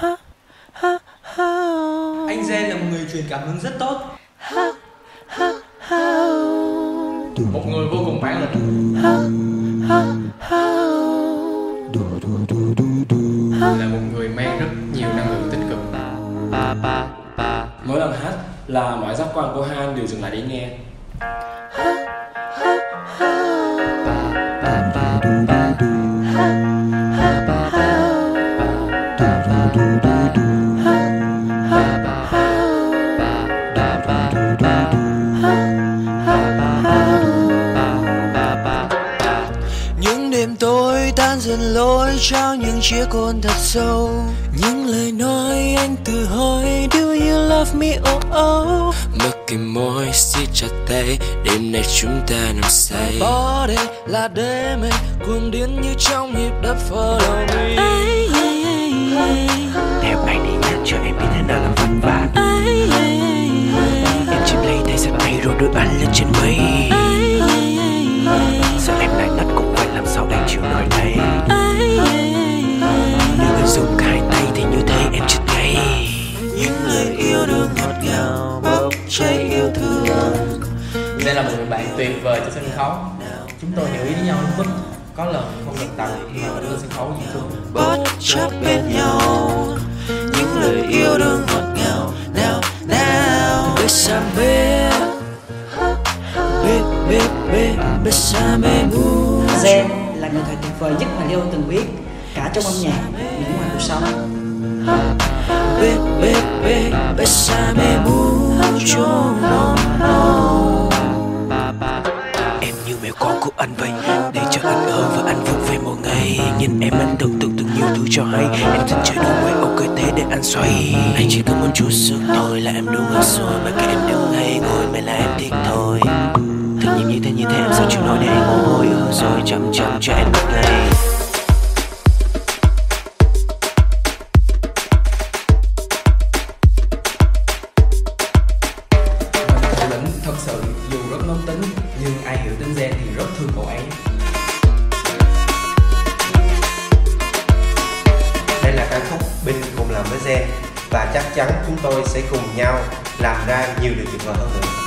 Anh Zen là một người truyền cảm hứng rất tốt, một người vô cùng bản lĩnh, là một người mang rất nhiều năng lượng tích cực. Mỗi lần hát là mọi giác quan của Han đều dừng lại để nghe. Những đêm tối tan dần lối trao những chiếc hôn thật sâu, những lời nói anh tự hỏi do you love me oh oh. Mực môi siết chặt tay, đêm nay chúng ta nằm say. Bỏ đây là để mê cuồng điên như trong nhịp đập follow me. Theo anh đi nhắc cho em biết thế nào là vất vả. Em chìm lấy tay giật tay rồi đưa anh lên trên mây. Giờ em lại ngất cũng phải làm sao đang chịu nổi đây. Nếu người dùng cả hai tay thì như thế em chết ngay. Những lời yêu đương ngọt ngào bốc cháy yêu thương. Đây là một người bạn tuyệt vời cho sân khấu. Chúng tôi hiểu ý với nhau đến mức có lần không được tập mà vẫn lên sân khấu diễn thương. Bất chấp bên nhau những lời yêu đương ngọt ngào nào nào. Bésame, bésame mu. Zen là người thầy tuyệt vời nhất mà Leo từng biết, cả trong âm nhạc cũng ngoài cuộc sống. Bésame mucho no no. Em như mèo con của anh vậy, để cho anh ở và anh vuốt về một ngày. Nhìn em anh tưởng tượng từng nhiều thứ cho hay. Em thích chơi đùa quay ok thế để anh xoay. Anh chỉ có một chút sức thôi là em đúng hết rồi. Mà cái em đứng hay ngồi mới là em thích thôi. Thương như thế em sao chịu nổi để anh mồ hôi rồi chậm chậm cho em mất ngay. Thật sự dù rất nóng tính nhưng ai hiểu tính Zen thì rất thương cậu ấy. Đây là ca khúc Bin cùng làm với Zen và chắc chắn chúng tôi sẽ cùng nhau làm ra nhiều điều tuyệt vời hơn nữa.